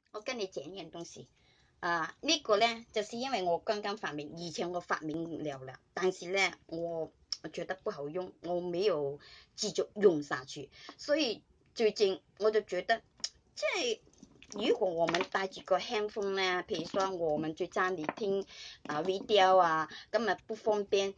我跟你讲一样东西呢个呢，就是因为我刚刚发明，以前我发明了，但是呢，我觉得不好用，我没有继续用下去，所以最近我就觉得，即系如果我们带住个 handphone 呢，譬如说我们在家里听video 咁不方便，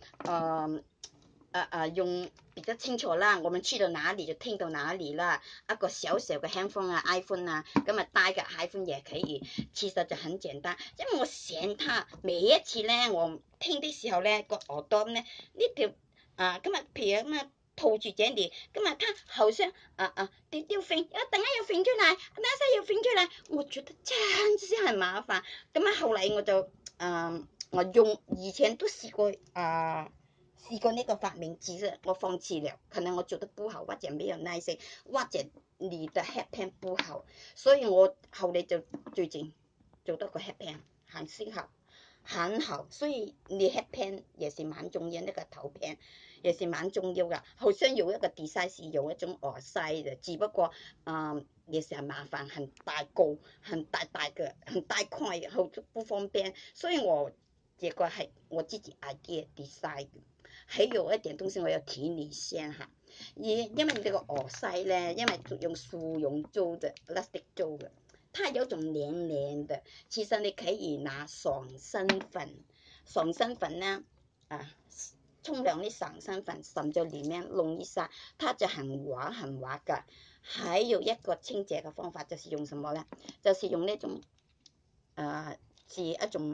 用比较清楚啦，我们去到哪里就听到哪里啦。一个小小嘅 handphone iPhone 咁带个 iPhone 也可以，其实就很简单。因为我嫌它每一次咧，我听的时候咧，个耳朵咧呢条咁譬如咁套住这里，咁它好像丢飞，等下又飞出来，等下又飞出来，我觉得真是很麻烦。咁后嚟我就我用以前都试过试过那个发明，其实我放弃了，可能我做得不好，或者没有耐心，或者你的 headband 不好，所以我后来就最近做到个 headband 很适合，很好，所以你 headband 也是蛮重要，那个头 pen 也是蛮重要的。好像有一个 design 是有一种耳塞的，只不过也是很麻烦，很大个，很大个，很大块，好不方便，所以我这个系我自己 idea design 的。还有一点东西我要提你先哈，因为这个耳塞呢，因为用塑绒做的 plastic 做的，它有种黏黏的，其实你可以拿爽身粉，爽身粉呢冲凉的爽身粉渗在里面弄一下，它就很滑的。还有一个清洁的方法就是用什么呢？就是用那种是一种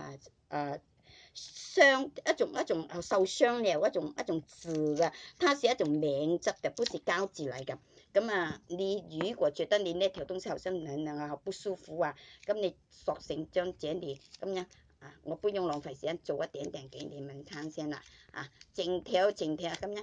傷一種受傷了一種字嘅，它是一種棉質嘅，不是膠質嚟嘅。咁你如果覺得你呢條東西好像冷不舒服咁你索性將這裡咁樣我不用浪費時間做一點點給你們看先啦。整條咁樣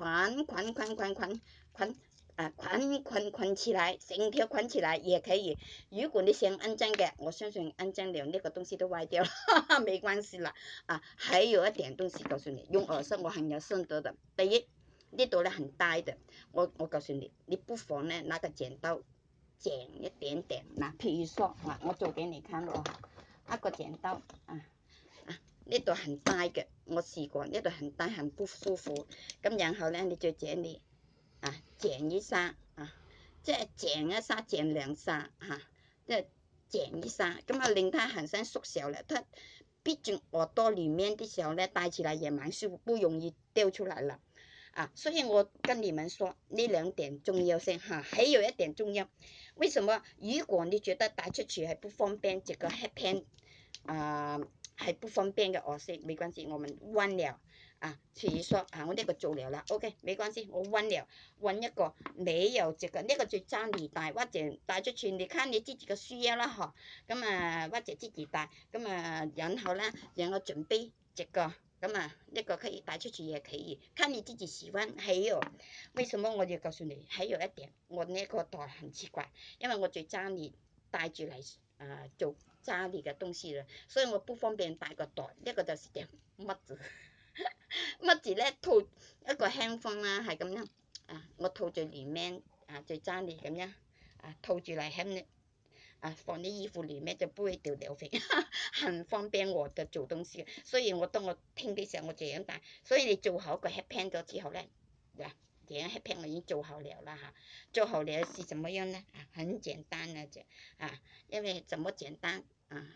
捆捆起来，整条捆起来也可以。如果你想安装嘅，我相信安装了那个东西都歪掉了，没关系啦。还有一点东西告诉你，用耳塞我很有心得的。第一，呢度咧很大的，我告诉你，你不妨呢拿个剪刀剪一点点。譬如说我做给你看咯，一个剪刀呢度很大嘅，我試過呢度很大，很不舒服。咁然後咧，你就這裡剪一下即係剪一下，剪兩下即係剪一下，咁令它很像縮小了。它畢竟耳朵裡面的時候呢，戴起來也蠻舒服，不容易掉出來了。所以我跟你們說呢兩點重要性還有一點重要。為什麼？如果你覺得帶出去係不方便，這個 headband 係不方便嘅耳塞，沒關係，我們換了譬如說我呢個做了啦 ，OK， 沒關係，我換了，換一個沒有這個，呢個就家裡帶或者帶出去，你看你自己嘅需要啦嗬，咁或者自己帶，咁然後呢，然後準備這個。咁呢個可以帶出去也可以，看你自己喜歡。還有，為什麼我要告訴你？還有一點，我呢個袋很奇怪，因為我在家裡帶住嚟做家裡嘅東西啦，所以我不方便帶個袋。呢個就是點乜字？乜字咧？套一個 handphone 啦，係咁樣我套在裡面在家裡咁樣套住嚟 hand 放啲衣服裡面就不會掉飛，很方便我的做東西。所以當我聽嘅時候，我這樣帶。所以你做好個 headband 咗之後咧，這樣 headband 我已經做好了啦做好了是怎麼樣呢？很簡單嘅啫因為怎麼簡單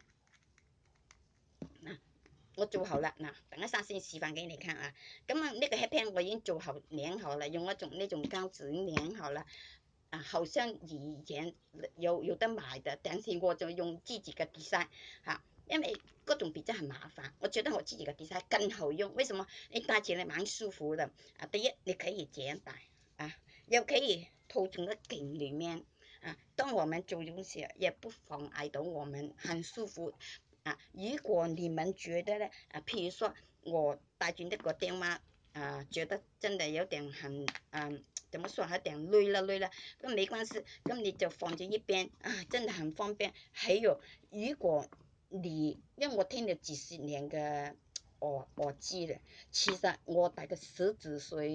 我做好了等一下先示範給你看咁呢個 headband 我已經做好粘好了，用一種那種膠紙粘好了。好像以前有得買的，但是我就用自己嘅 design 因為嗰種比較很麻煩，我覺得我自己嘅 design 更好用。為什麼？你戴起來蠻舒服的第一，你可以這樣戴又可以套進個頸裡面當我們做東西也不妨礙到我們，很舒服如果你們覺得呢譬如說我帶住呢個電話覺得真的有點很怎麼說有點累了，咁沒關係，咁你就放在一邊真的很方便。還有，如果你因為我聽了幾十年嘅耳機了，其實我大概10幾歲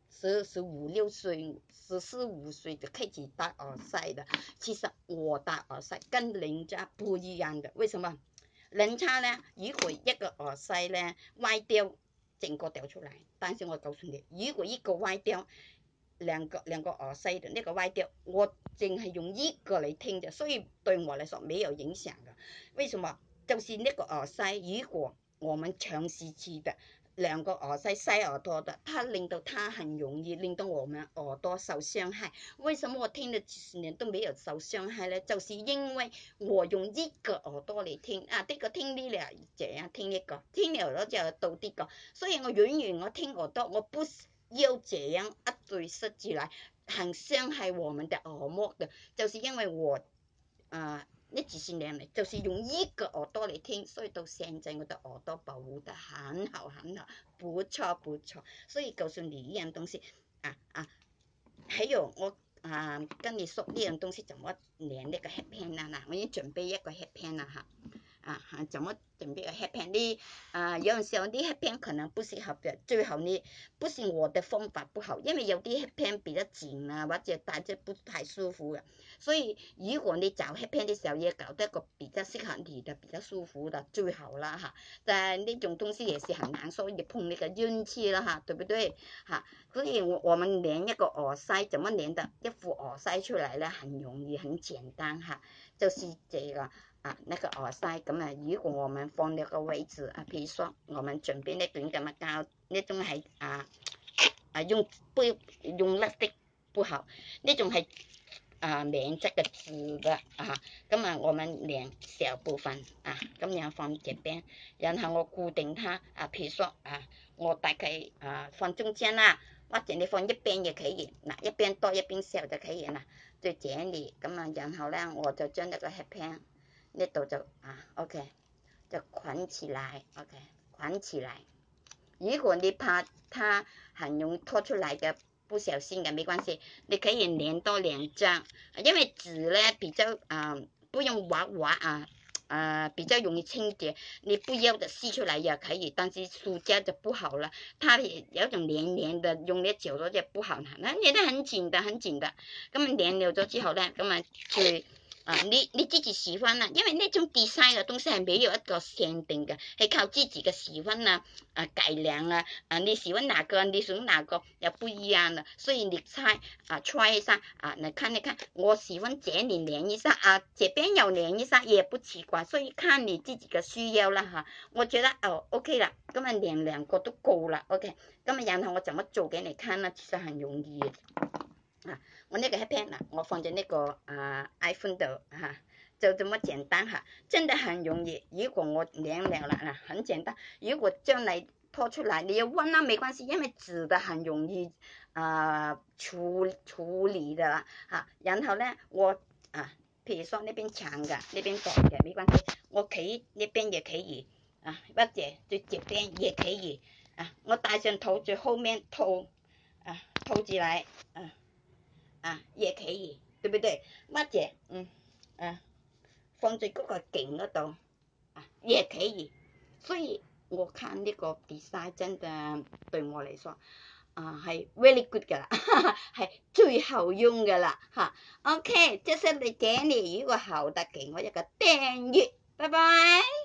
15、16岁、14、15岁就开始戴耳塞的。其实我戴耳塞跟人家不一样的，为什么？人家呢，如果一个耳塞呢歪掉，整个掉出来。但是我告诉你，如果一个歪掉，两个耳塞的那个歪掉，我淨係用一個嚟聽的，所以對我來說沒有影響的。為什麼？就是那個耳塞，如果我們長時期的兩個耳塞塞耳朵的，它令到它很容易令到我們耳朵受傷害。為什麼我聽了幾十年都沒有受傷害呢？就是因為我用一個耳朵嚟聽啊，這個聽呢了，這樣聽一個，聽了咗就到呢個，所以我永遠我聽耳朵，我不要這樣一對塞起來，很傷害我們的耳膜的，就是因為我呢幾十年嚟，就是用一個耳朵嚟聽，所以到現在我的耳朵保護得很好很好，不錯不錯。所以告訴你一樣東西還有我跟你說呢樣東西怎麼連呢個 headband 啦嗱，我已經準備一個 headband 啦嚇。怎麼準備個 headband 呢？有陣時候啲 headband 可能不適合嘅，最後呢不是我的方法不好，因為有啲 headband 比較緊啊，或者戴着不太舒服嘅，所以如果你找 headband 的時候也搞得一個比較適合你的、比較舒服的最好啦嚇。但呢種東西也是很難說，也碰那個運氣啦嚇，對不對嚇？所以我們連一個耳塞，怎麼連的一副耳塞出來呢？很容易，很簡單嚇，就是這個。那個耳塞咁啊，如果我們放那個位置譬如說我們準備呢段咁嘅膠，呢種係用甩的不好，呢種係棉質嘅紙嘅咁我們連小部分咁樣放這邊，然後我固定它譬如說我大概放中間啦，或者你放一邊也可以，一邊多一邊小就可以啦，就這裡咁然後呢我就將那個 headband呢度就OK 就捆起來 OK 捆起來。如果你怕它很容易拖出來嘅，不小心嘅沒關係，你可以連多2張，因為紙呢比較不用滑比較容易清潔，你不要的撕出來也可以，但是塑膠就不好了，它有種黏黏的，用得久咗就不好啦，黏得很緊的很緊的，咁黏了咗之後呢，咁最你自己喜歡啦，因為呢種 design 嘅東西係沒有一個限定嘅，係靠自己嘅喜歡改良你喜歡哪個，你想哪個又不一樣了，所以你try 一下你看一看，我喜歡這裡連一下這邊又連一下也不奇怪，所以看你自己嘅需要啦嚇。我覺得OK 啦，咁連2個都夠啦 OK， 咁然後我怎麼做給你看呢？其實很容易我那個 headband 我放在那個iPhone 度就這麼簡單真的很容易。如果我連了啦很簡單。如果將來拖出來，你要溫啦，沒關係，因為紙的很容易處理的啦然後呢，我譬如說那邊長的，那邊短的，沒關係，我可以那邊也可以或者最這邊也可以我戴上頭最後面套起來也可以，對不對？或者放在嗰個頸嗰度也可以。所以我看呢個 design 真的對我嚟說係 very good 噶啦，係最好用噶啦OK，這是你給你一個好的，給我一個訂閱，拜拜。